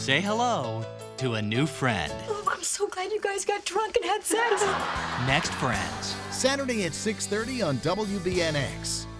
Say hello to a new friend. Oh, I'm so glad you guys got drunk and had sex. Next Friends. Saturday at 6:30 on WBNX.